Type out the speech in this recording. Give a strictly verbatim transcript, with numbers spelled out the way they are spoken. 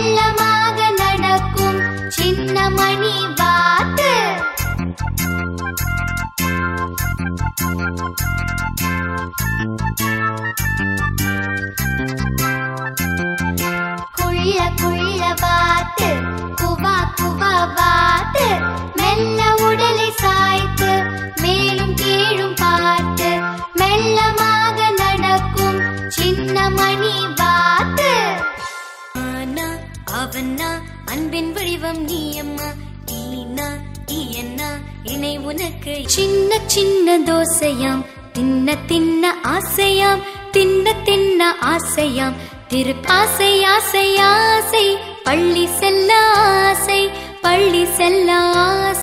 மெல்லமாக நடக்கும் சின்ன மணி வாத்து. குள்ள குள்ள வாத்து குவா குவா வாத்து, மெல்ல உடலை சாய்த்து மேலும் கீழும் பார்த்து மெல்லமாக நடக்கும் சின்ன மணி வாத்து. ஆனா அவனா அன்பின் வடிவம் நீ அம்மா, ஈனா ஈயன்னா இணை உனக்கு. சின்ன சின்ன தோசையாம் தின்ன தின்ன ஆசையாம், தின்ன தின்ன ஆசையாம், திருப்பி ஆசை ஆசை ஆசை, பள்ளி செல்ல ஆசை, பள்ளி செல்ல ஆசை.